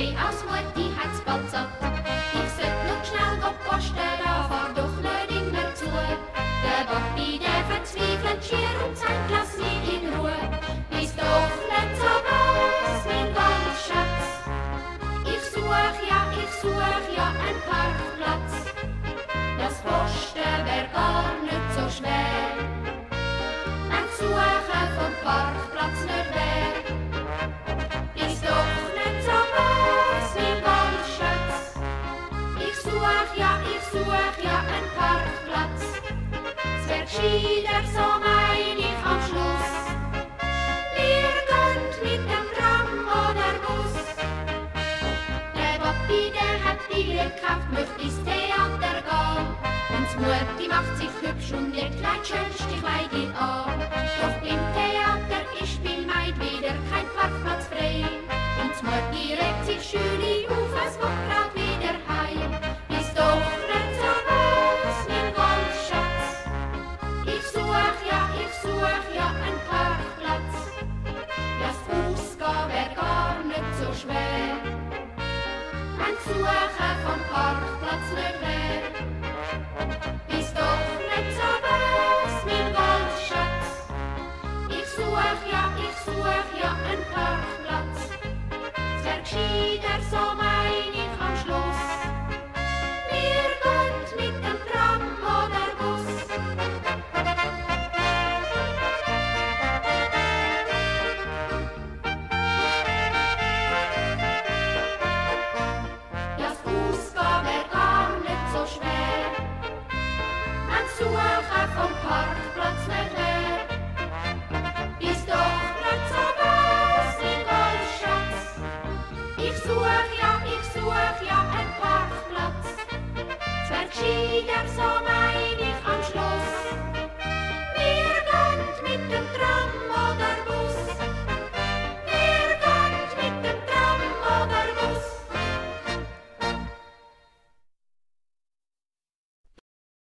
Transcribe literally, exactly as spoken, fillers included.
Hey, aus Mutti hat's bald satt. Ich sollt noch schnell go posten, da fahr doch nicht immer zu. Der Papi, der verzweifelt schier und sagt, lass mich in Ruhe. Bis doch nicht so was, mein Goldschatz. Ich such ja, ich such ja einen Parkplatz. Das Posten wär gar nicht so schwer, wenn das Suchen vom Parkplatz nicht wär. Ist doch nicht so was, mein Goldschatz. Ich such ja, ich such ja einen Parkplatz. Es wär gescheiter, so mein ich am Schluss. Wir gehen mit dem Tram oder Bus. Der Papi, der hat Billett gekauft, möchte ins Theater gehen. Und die Mutti macht sich hübsch und ihr Kleid schönste Kleidchen an. Doch im Theater ist Spielmeid wieder kein Parkplatz frei. Und die Mutti regt sich schön auf, es will grad wieder heim. Ist doch nicht so was, mein Goldschatz. Ich such ja, ich such ja einen Parkplatz. Das Ausgehen wär gar nicht so schwer, wenn das Suchen vom Parkplatz nicht wär. Ist doch nicht so was, mein Goldschatz. Ich such ja, ich such ja einen Parkplatz. Es wär gescheiter, so